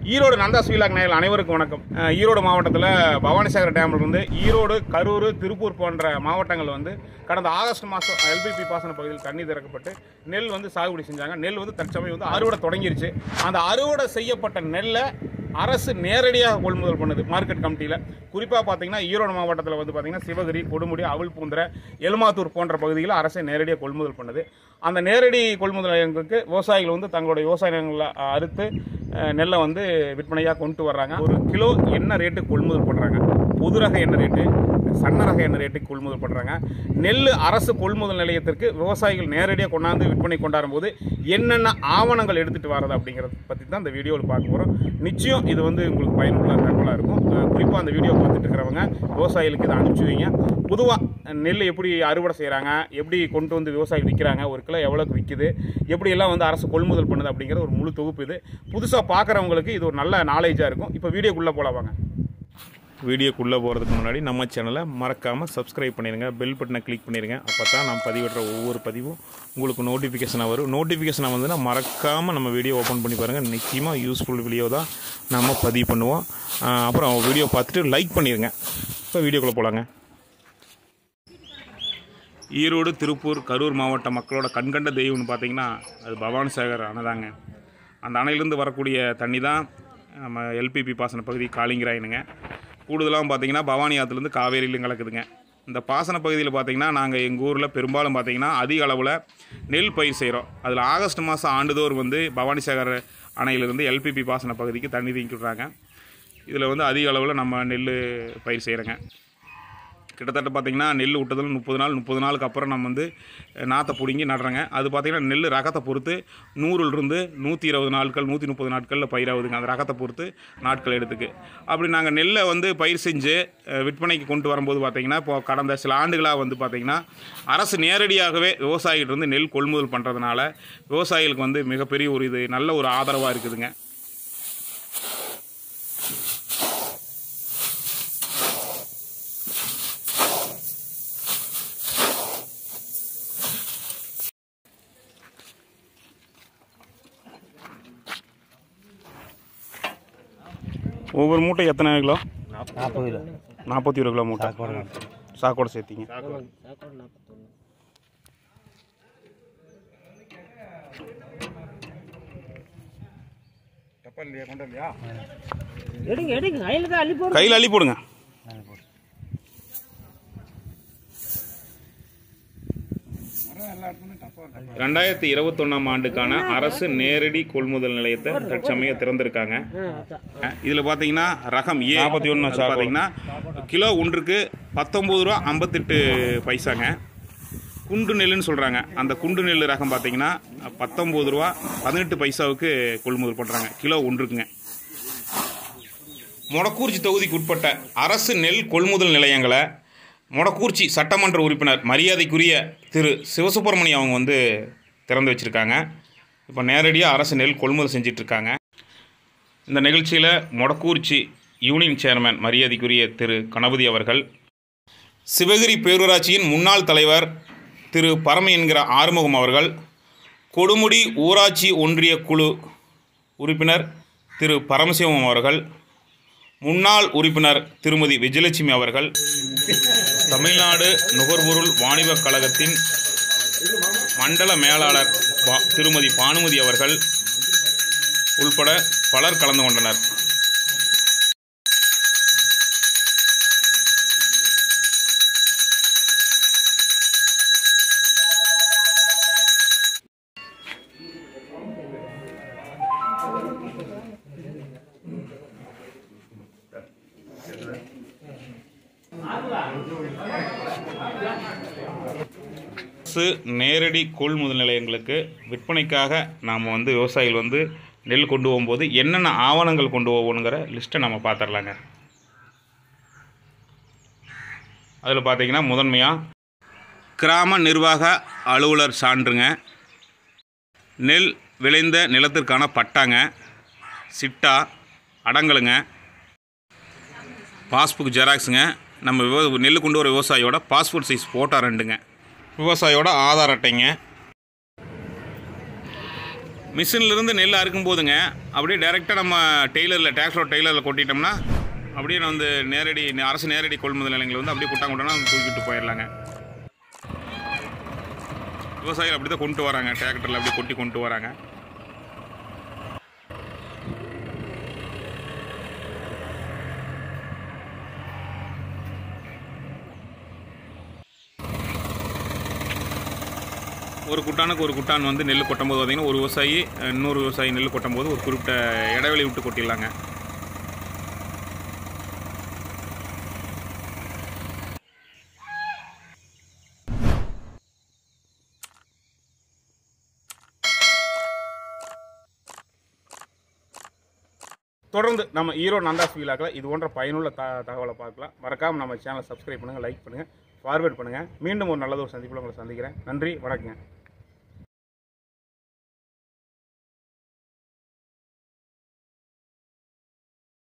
Erode Nandhas vlog நேயர்கள் அனைவருக்கும் வணக்கம். ஈரோடு மாவட்டத்தில் பவானிசாகர் டேமிலிருந்து ஈரோடு, கரூர், திருப்பூர் போன்ற மாவட்டங்கள் வந்து கடந்த ஆகஸ்ட் மாதம் எல்பிபி பாசன பகுதியில் தண்ணி திறக்கப்பட்டு நெல் வந்து சாகுபடி செஞ்சாங்க. நெல் வந்து தற்சமயம் வந்து அறுவடை தொடங்கிருச்சு. அந்த அறுவடை செய்யப்பட்ட நெல்லை அரசு நேரடியாக கொள்முதல் பண்ணுது மார்க்கெட் கமிட்டியில். குறிப்பாக பார்த்தீங்கன்னா ஈரோடு மாவட்டத்தில் வந்து பார்த்தீங்கன்னா சிவகிரி, கொடுமுடி, அவல்பூந்திர, எலுமாத்தூர் போன்ற பகுதிகளில் அரசு நேரடியாக கொள்முதல் பண்ணுது. அந்த நேரடி கொள்முதல் நிலையங்களுக்கு விவசாயிகள் வந்து தங்களுடைய விவசாய நிலங்களை அறுத்து நெல்லை வந்து விற்பனையாக கொண்டு வர்றாங்க. ஒரு கிலோ என்ன ரேட்டு கொள்முதல் பண்ணுறாங்க, புது ரக என்ன ரேட்டு, சன்ன ரக என்ன ரேட்டுக்கு கொள்முதல் பண்ணுறாங்க, நெல் அரசு கொள்முதல் நிலையத்திற்கு விவசாயிகள் நேரடியாக கொண்டாந்து விற்பனை கொண்டாடும் போது என்னென்ன ஆவணங்கள் எடுத்துகிட்டு வர்றது அப்படிங்கிறத பற்றி தான் இந்த வீடியோவில் பார்க்க போகிறோம். நிச்சயம் இது வந்து உங்களுக்கு பயனுள்ள தகவலாக இருக்கும். குறிப்பாக அந்த வீடியோ பார்த்துட்டு இருக்கிறவங்க விவசாயிகளுக்கு இதை அனுப்பிச்சி வைங்க. பொதுவாக நெல் எப்படி அறுவடை செய்கிறாங்க, எப்படி கொண்டு வந்து விவசாயிகள் விற்கிறாங்க, ஒரு கிலோ எவ்வளோக்கு விற்குது, எப்படியெல்லாம் வந்து அரசு கொள்முதல் பண்ணுது அப்படிங்கிற ஒரு முழு தொகுப்பு இது. புதுசாக பார்க்குறவங்களுக்கு இது ஒரு நல்ல நாலேஜாக இருக்கும். இப்போ வீடியோக்குள்ளே போல வாங்க. வீடியோக்குள்ளே போகிறதுக்கு முன்னாடி நம்ம சேனலை மறக்காமல் சப்ஸ்கிரைப் பண்ணிடுங்க, பெல் பட்டனை கிளிக் பண்ணிடுங்க. அப்போ தான் நம்ம பதிவிடுற ஒவ்வொரு பதிவும் உங்களுக்கு நோட்டிஃபிகேஷனாக வரும். நோட்டிஃபிகேஷனாக வந்துன்னா மறக்காமல் நம்ம வீடியோ ஓப்பன் பண்ணி பாருங்கள். நிச்சயமாக யூஸ்ஃபுல் வீடியோ தான் நம்ம பதிவு பண்ணுவோம். அப்புறம் வீடியோ பார்த்துட்டு லைக் பண்ணிடுங்க. இப்போ வீடியோக்குள்ளே போகலாங்க. ஈரோடு, திருப்பூர், கரூர் மாவட்ட மக்களோட கண்கண்ட தெய்வம்னு பார்த்தீங்கன்னா அது பவானிசாகர் அணை தாங்க. அந்த அணையிலேருந்து வரக்கூடிய தண்ணி தான் நம்ம எல்பிபி பாசன பகுதி காலிங்கிறாயினுங்க. கூடுதலாக பார்த்தீங்கன்னா பவானி ஆற்றுலேருந்து காவேரியிலும் கலக்குதுங்க. இந்த பாசன பகுதியில் பார்த்தீங்கன்னா நாங்கள் எங்கள் ஊரில் பெரும்பாலும் பார்த்தீங்கன்னா அதிக அளவில் நெல் பயிர் செய்கிறோம். அதில் ஆகஸ்ட் மாதம் ஆண்டுதோறும் வந்து பவானிசாகர் அணையிலிருந்து எல்பிபி பாசன பகுதிக்கு தண்ணி தீங்கி விட்றாங்க. இதில் வந்து அதிக அளவில் நம்ம நெல் பயிர் செய்கிறோங்க. கிட்டத்தட்ட பார்த்திங்கன்னா நெல் விட்டதில் 30 நாளுக்கு அப்புறம் நம்ம வந்து நாற்றை பிடுங்கி நடுறோங்க. அது பார்த்திங்கன்னா நெல் ரகத்தை பொறுத்து 100லிருந்து 120 நாட்கள், 130 நாட்களில் பயிராகுதுங்க. அந்த ரகத்தை பொறுத்து நாட்கள் எடுத்துக்கு. அப்படி நாங்கள் நெல்லை வந்து பயிர் செஞ்சு விற்பனைக்கு கொண்டு வரும்போது பார்த்திங்கன்னா இப்போ கடந்த சில ஆண்டுகளாக வந்து பார்த்திங்கன்னா அரசு நேரடியாகவே விவசாயிகிட்ட இருந்து நெல் கொள்முதல் பண்ணுறதுனால விவசாயிகளுக்கு வந்து மிகப்பெரிய ஒரு இது நல்ல ஒரு ஆதரவாக இருக்குதுங்க. ஒவ்வொரு மூட்டை எத்தனை கிலோ? 40 கிலோ. 41 கிலோ மூட்டை சாக்கோட சேர்த்திங்க. கையில் அள்ளி போடுங்க. $2021 ஆண்டுக்கான அரசு நேரடி கொள்முதல் நிலையத்தை தற்சமயம் திறந்திருக்காங்க. இதில் பார்த்தீங்கன்னா ரகம் ஏ 41 பார்த்தீங்கன்னா கிலோ ஒன்றுக்கு $19.58 குண்டு நெல்லுன்னு சொல்கிறாங்க. அந்த குண்டு நெல் ரகம் பார்த்தீங்கன்னா $19.18 கொள்முதல் பண்ணுறாங்க கிலோ ஒன்றுக்குங்க. மொடக்கூர்ச்சி தொகுதிக்கு உட்பட்ட அரசு நெல் கொள்முதல் நிலையங்களை மொடக்கூர்ச்சி சட்டமன்ற உறுப்பினர் மரியாதைக்குரிய திரு சிவசுப்பிரமணியம் அவங்க வந்து திறந்து வச்சுருக்காங்க. இப்போ நேரடியாக அரசு நெல் கொள்முதல் செஞ்சிட்ருக்காங்க. இந்த நிகழ்ச்சியில் மொடக்கூர்ச்சி யூனியன் சேர்மன் மரியாதைக்குரிய திரு கணபதி அவர்கள், சிவகிரி பேரூராட்சியின் முன்னாள் தலைவர் திரு பரம என்கிற ஆறுமுகம் அவர்கள், கொடுமுடி ஊராட்சி ஒன்றிய குழு உறுப்பினர் திரு பரமசிவம் அவர்கள், முன்னாள் உறுப்பினர் திருமதி விஜயலட்சுமி அவர்கள், தமிழ்நாடு நுகர்பொருள் வாணிபக் கழகத்தின் மண்டல மேலாளர் திருமதி பானுமதி அவர்கள் உள்பட பலர் கலந்து கொண்டனர். நேரடி கொள்முதல் நிலையங்களுக்கு விற்பனைக்காக நாம் வந்து விவசாயிகள் வந்து நெல் கொண்டு போகும்போது என்னென்ன ஆவணங்கள் கொண்டு போகணுங்கிற லிஸ்ட்டை நம்ம பார்த்துடலாங்க. அதில் பார்த்திங்கன்னா முதன்மையாக கிராம நிர்வாக அலுவலர் சான்றுங்க, நெல் விளைந்த நிலத்திற்கான பட்டாங்க, சிட்டா, அடங்கலுங்க, பாஸ்புக் ஜெராக்ஸுங்க, நம்ம நெல் கொண்டு வர விவசாயியோட பாஸ்போர்ட் சைஸ் ஃபோட்டோ 2ங்க, விவசாயியோட ஆதார் அட்டைங்க, மிஷின்லேருந்து நெல் அறுக்கும் போதுங்க அப்படியே டைரெக்டாக நம்ம டெய்லரில் டெய்லரில் கொட்டிட்டோம்னா அப்படியே வந்து நேரடி அரசு நேரடி கொள்முதல் நிலையங்கள் வந்து அப்படியே குட்டாங்கொட்டனா தூக்கிட்டு போயிடலாங்க. விவசாயிகள் அப்படி தான் கொண்டு வராங்க, டிராக்டரில் அப்படியே கொட்டி கொண்டு வராங்க. ஒரு குட்டானுக்கு ஒரு குட்டான் வந்து நெல் கொட்டும்போது பார்த்திங்கன்னா ஒரு விவசாயி இன்னொரு விவசாயி நெல் கொட்டும்போது ஒரு குறிப்பிட்ட இடைவெளி விட்டு கொட்டிடலாங்க. தொடர்ந்து நம்ம ஈரோடு நந்தாஸ் வீலாக்கில் இது போன்ற பயனுள்ள தகவலை பார்க்கலாம். மறக்காமல் நம்ம சேனலை சப்ஸ்கிரைப் பண்ணுங்கள், லைக் பண்ணுங்கள், ஃபார்வேர்ட் பண்ணுங்கள். மீண்டும் ஒரு நல்லது ஒரு சந்திப்பில் உங்களை சந்திக்கிறேன். நன்றி, வணக்கங்க.